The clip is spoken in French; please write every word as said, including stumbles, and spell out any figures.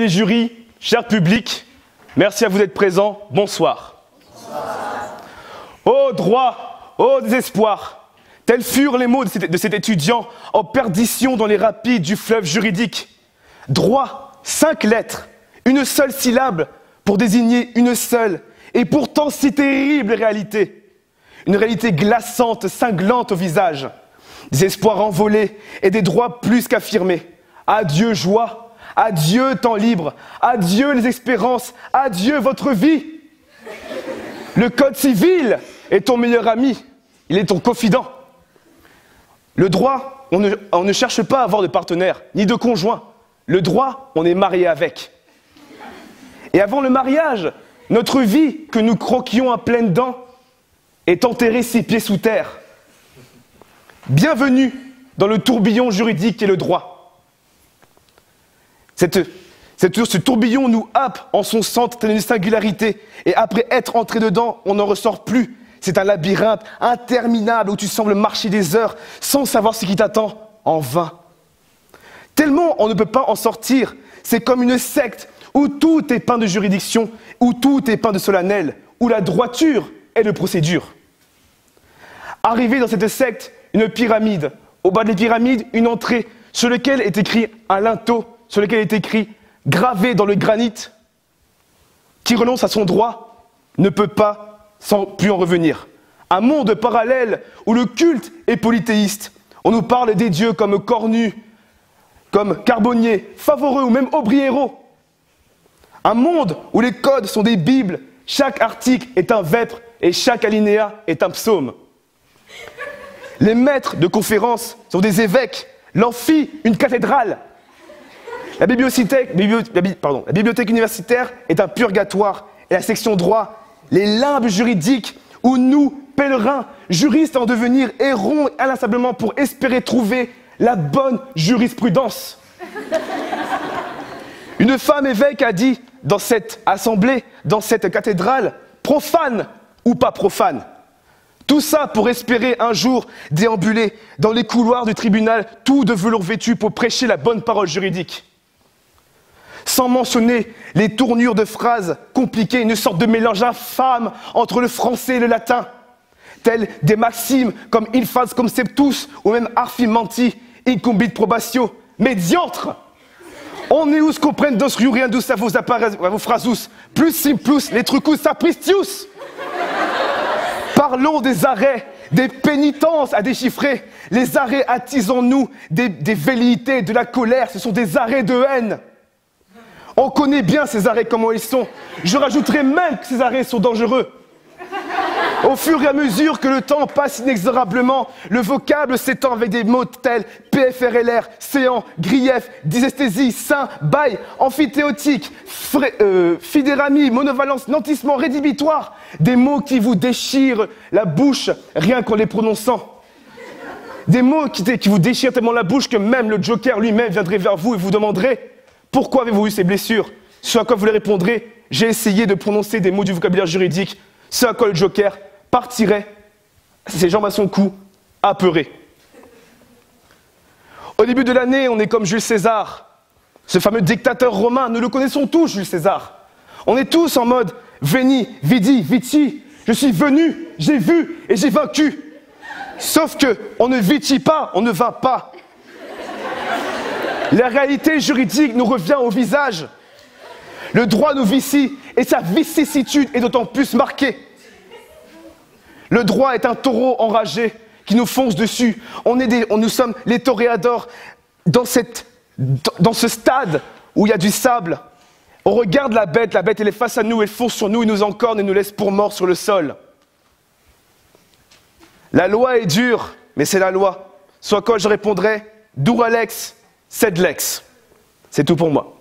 les jurys, cher public, merci à vous d'être présents, bonsoir. Bonsoir. Ô droit, ô désespoir, tels furent les mots de cet, de cet étudiant en perdition dans les rapides du fleuve juridique. Droit, cinq lettres, une seule syllabe pour désigner une seule et pourtant si terrible réalité. Une réalité glaçante, cinglante au visage. Des espoirs envolés et des droits plus qu'affirmés. Adieu joie, adieu temps libre, adieu les espérances, adieu votre vie. Le code civil est ton meilleur ami, il est ton confident. Le droit, on ne, on ne cherche pas à avoir de partenaire, ni de conjoint. Le droit, on est marié avec. Et avant le mariage, notre vie que nous croquions à pleines dents est enterrée six pieds sous terre. Bienvenue dans le tourbillon juridique et le droit. Cette, cette, ce tourbillon nous happe en son centre telle une singularité. Et après être entré dedans, on n'en ressort plus. C'est un labyrinthe interminable où tu sembles marcher des heures sans savoir ce qui t'attend, en vain. Tellement on ne peut pas en sortir. C'est comme une secte où tout est peint de juridiction, où tout est peint de solennel, où la droiture est de procédure. Arrivé dans cette secte, une pyramide. Au bas de la pyramide, une entrée sur laquelle est écrit un linteau, sur lequel est écrit, gravé dans le granit, qui renonce à son droit, ne peut pas sans plus en revenir. Un monde parallèle où le culte est polythéiste. On nous parle des dieux comme Cornu, comme Carbonnier, Favoreux ou même Aubriero. Un monde où les codes sont des bibles, chaque article est un vêpre et chaque alinéa est un psaume. Les maîtres de conférences sont des évêques, l'amphi, une cathédrale. La bibliothèque, bibli, pardon, la bibliothèque universitaire est un purgatoire et la section droit, les limbes juridiques où nous, pèlerins, juristes en devenir, errons inlassablement pour espérer trouver la bonne jurisprudence. Une femme évêque a dit dans cette assemblée, dans cette cathédrale, profane ou pas profane. Tout ça pour espérer un jour déambuler dans les couloirs du tribunal, tout de velours vêtu pour prêcher la bonne parole juridique. Sans mentionner les tournures de phrases compliquées, une sorte de mélange infâme entre le français et le latin, tels des maximes comme il fas conceptus ou même arfimenti, incumbit probatio, mais diantre! On est où ce qu'on prenne dos riuriendus à vos appareils, à vos phrasus, plus simplus, les trucus sapristius! Parlons des arrêts, des pénitences à déchiffrer. Les arrêts attisons-nous des, des velléités, de la colère. Ce sont des arrêts de haine. On connaît bien ces arrêts, comment ils sont. Je rajouterais même que ces arrêts sont dangereux. Au fur et à mesure que le temps passe inexorablement, le vocable s'étend avec des mots tels P F R L R, séant, grief, dysesthésie, saint, bail, amphithéotique, euh, fidéramie, monovalence, nantissement, rédhibitoire. Des mots qui vous déchirent la bouche rien qu'en les prononçant. Des mots qui, qui vous déchirent tellement la bouche que même le Joker lui-même viendrait vers vous et vous demanderait « Pourquoi avez-vous eu ces blessures ?» Ce à quoi vous lui répondrez « J'ai essayé de prononcer des mots du vocabulaire juridique. » Ce à quoi le Joker partirait, ses jambes à son cou, apeuré. Au début de l'année, on est comme Jules César, ce fameux dictateur romain. Nous le connaissons tous, Jules César. On est tous en mode veni, vidi, vici. Je suis venu, j'ai vu et j'ai vaincu. Sauf que on ne vitit pas, on ne vainc pas. La réalité juridique nous revient au visage. Le droit nous vicie et sa vicissitude est d'autant plus marquée. Le droit est un taureau enragé qui nous fonce dessus. On est des, on, nous sommes les toréadors dans, cette, dans ce stade où il y a du sable. On regarde la bête, la bête elle est face à nous, elle fonce sur nous, elle nous encorne et nous laisse pour morts sur le sol. La loi est dure, mais c'est la loi. Soit quoi je répondrai, dur Alex, sed lex. C'est tout pour moi.